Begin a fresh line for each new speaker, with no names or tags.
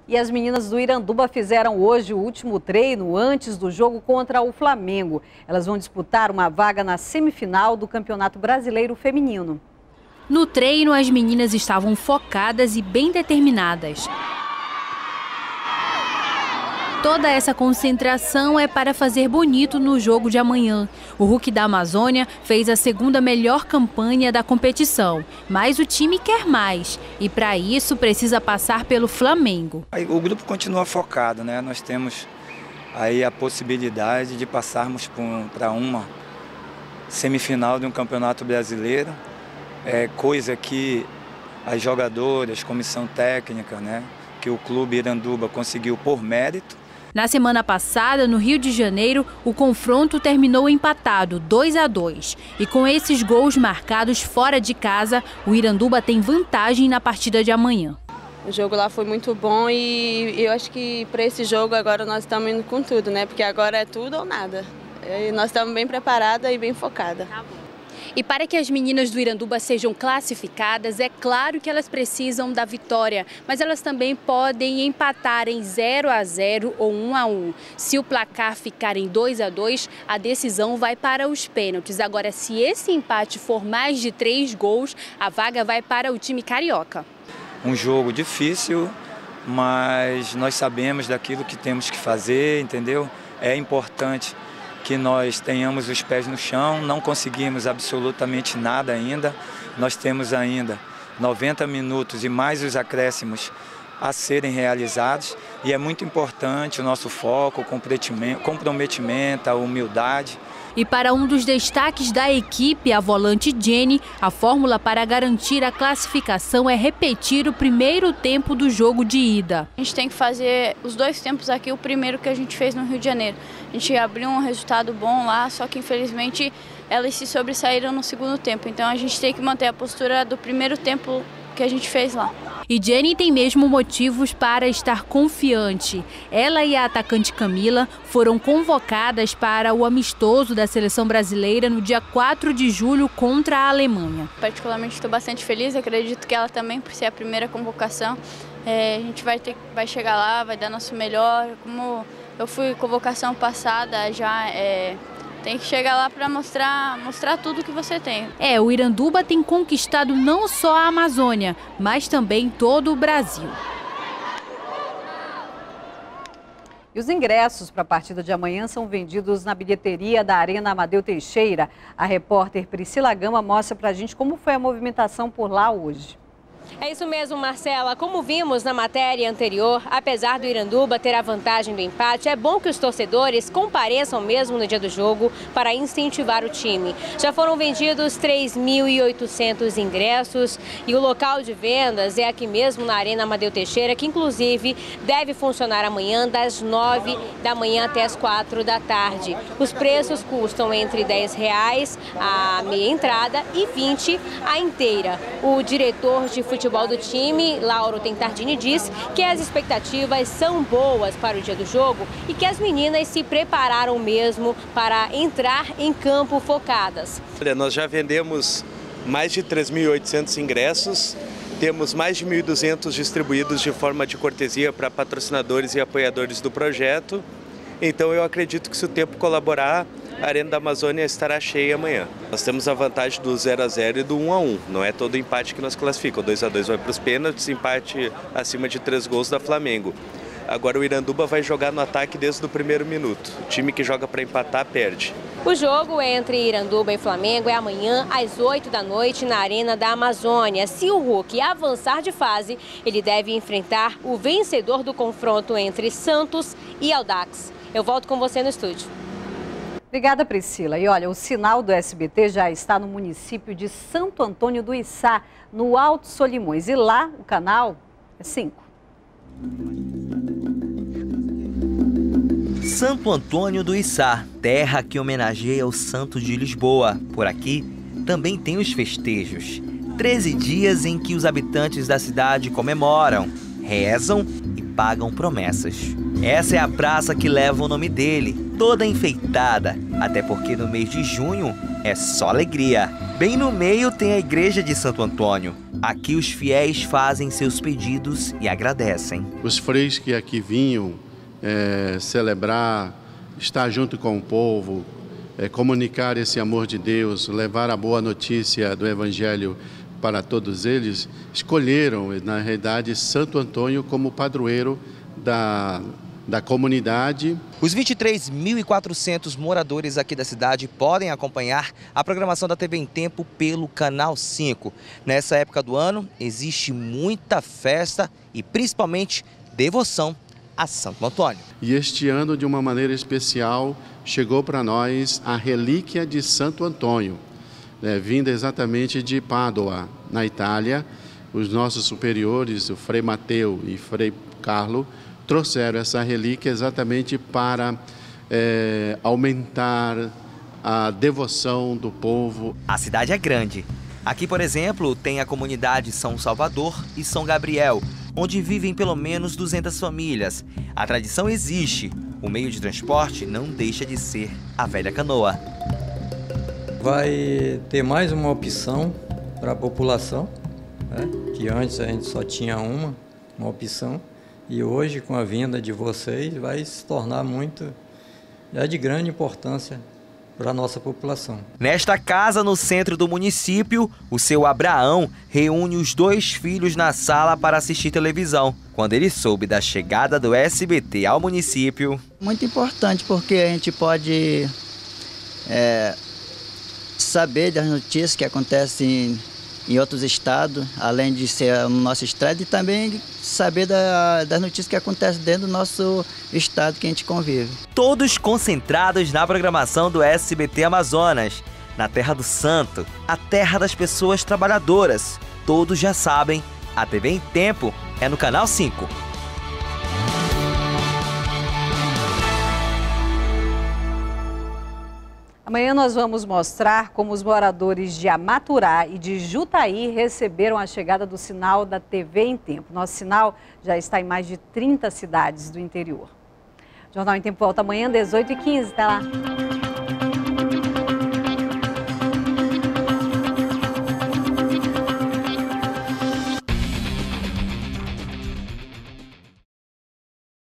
E as meninas do Iranduba fizeram hoje o último treino antes do jogo contra o Flamengo. Elas vão disputar uma vaga na semifinal do Campeonato Brasileiro Feminino.
No treino, as meninas estavam focadas e bem determinadas. Toda essa concentração é para fazer bonito no jogo de amanhã. O Hulk da Amazônia fez a segunda melhor campanha da competição, mas o time quer mais e para isso precisa passar pelo Flamengo.
O grupo continua focado, né? Nós temos aí a possibilidade de passarmos para uma semifinal de um campeonato brasileiro, coisa que as jogadoras, comissão técnica, né, que o clube Iranduba conseguiu por mérito.
Na semana passada, no Rio de Janeiro, o confronto terminou empatado, 2-2. E com esses gols marcados fora de casa, o Iranduba tem vantagem na partida de amanhã.
O jogo lá foi muito bom e eu acho que para esse jogo agora nós estamos indo com tudo, né? Porque agora é tudo ou nada. E nós estamos bem preparadas e bem focadas.
Tá bom. E para que as meninas do Iranduba sejam classificadas, é claro que elas precisam da vitória, mas elas também podem empatar em 0-0 ou 1-1. Se o placar ficar em 2-2, a decisão vai para os pênaltis. Agora, se esse empate for mais de 3 gols, a vaga vai para o time carioca.
Um jogo difícil, mas nós sabemos daquilo que temos que fazer, entendeu? É importante que nós tenhamos os pés no chão, não conseguimos absolutamente nada ainda. Nós temos ainda 90 minutos e mais os acréscimos a serem realizados e é muito importante o nosso foco, o comprometimento, a humildade.
E para um dos destaques da equipe, a volante Jenny, a fórmula para garantir a classificação é repetir o primeiro tempo do jogo de ida.
A gente tem que fazer os 2 tempos aqui, o primeiro que a gente fez no Rio de Janeiro. A gente abriu um resultado bom lá, só que infelizmente elas se sobressaíram no segundo tempo. Então a gente tem que manter a postura do primeiro tempo que a gente fez lá.
E Jenny tem mesmo motivos para estar confiante. Ela e a atacante Camila foram convocadas para o amistoso da seleção brasileira no dia 4 de julho contra a Alemanha.
Particularmente estou bastante feliz, acredito que ela também, por ser a primeira convocação. A gente vai chegar lá, vai dar nosso melhor. Como eu fui convocação passada, já tem que chegar lá para mostrar tudo que você tem.
O Iranduba tem conquistado não só a Amazônia, mas também todo o Brasil.
E os ingressos para a partida de amanhã são vendidos na bilheteria da Arena Amadeu Teixeira. A repórter Priscila Gama mostra para a gente como foi a movimentação por lá hoje.
É isso mesmo, Marcela. Como vimos na matéria anterior, apesar do Iranduba ter a vantagem do empate, é bom que os torcedores compareçam mesmo no dia do jogo para incentivar o time. Já foram vendidos 3.800 ingressos e o local de vendas é aqui mesmo na Arena Amadeu Teixeira, que inclusive deve funcionar amanhã das 9 da manhã até as 4 da tarde. Os preços custam entre R$10 a meia entrada e R$20 a inteira. O diretor de futebol do time, Lauro Tentardini, diz que as expectativas são boas para o dia do jogo e que as meninas se prepararam mesmo para entrar em campo focadas.
Olha, nós já vendemos mais de 3.800 ingressos, temos mais de 1.200 distribuídos de forma de cortesia para patrocinadores e apoiadores do projeto. Então eu acredito que se o tempo colaborar, a Arena da Amazônia estará cheia amanhã. Nós temos a vantagem do 0-0 e do 1-1. Não é todo empate que nós classificamos. O 2-2 vai para os pênaltis, empate acima de 3 gols da Flamengo. Agora o Iranduba vai jogar no ataque desde o primeiro minuto. O time que joga para empatar perde.
O jogo entre Iranduba e Flamengo é amanhã às 8 da noite na Arena da Amazônia. Se o Hulk avançar de fase, ele deve enfrentar o vencedor do confronto entre Santos e Audax. Eu volto com você no estúdio.
Obrigada, Priscila. E olha, o sinal do SBT já está no município de Santo Antônio do Içá, no Alto Solimões. E lá o canal é 5.
Santo Antônio do Içá, terra que homenageia o Santo de Lisboa. Por aqui também tem os festejos. 13 dias em que os habitantes da cidade comemoram, rezam e pagam promessas. Essa é a praça que leva o nome dele, toda enfeitada, até porque no mês de junho é só alegria. Bem no meio tem a igreja de Santo Antônio. Aqui os fiéis fazem seus pedidos e agradecem.
Os freis que aqui vinham celebrar, estar junto com o povo, comunicar esse amor de Deus, levar a boa notícia do Evangelho para todos eles, escolheram, na realidade, Santo Antônio como padroeiro da comunidade.
Os 23.400 moradores aqui da cidade podem acompanhar a programação da TV em Tempo pelo Canal 5. Nessa época do ano, existe muita festa e principalmente devoção a Santo Antônio.
E este ano, de uma maneira especial, chegou para nós a relíquia de Santo Antônio, vinda exatamente de Pádua, na Itália. Os nossos superiores, o Frei Mateu e Frei Carlo, trouxeram essa relíquia exatamente para aumentar a devoção do povo.
A cidade é grande. Aqui, por exemplo, tem a comunidade São Salvador e São Gabriel, onde vivem pelo menos 200 famílias. A tradição existe. O meio de transporte não deixa de ser a velha canoa.
Vai ter mais uma opção para a população, né? Que antes a gente só tinha uma opção. E hoje, com a vinda de vocês, vai se tornar de grande importância para a nossa população.
Nesta casa, no centro do município, o seu Abraão reúne os 2 filhos na sala para assistir televisão. Quando ele soube da chegada do SBT ao município...
Muito importante, porque a gente pode saber das notícias que acontecem em outros estados, além de ser no nosso estado, e também saber das notícias que acontecem dentro do nosso estado que a gente convive.
Todos concentrados na programação do SBT Amazonas, na Terra do Santo, a terra das pessoas trabalhadoras. Todos já sabem, a TV em Tempo é no Canal 5.
Amanhã nós vamos mostrar como os moradores de Amaturá e de Jutaí receberam a chegada do sinal da TV em Tempo. Nosso sinal já está em mais de 30 cidades do interior. Jornal em Tempo volta amanhã, 18h15. Até lá.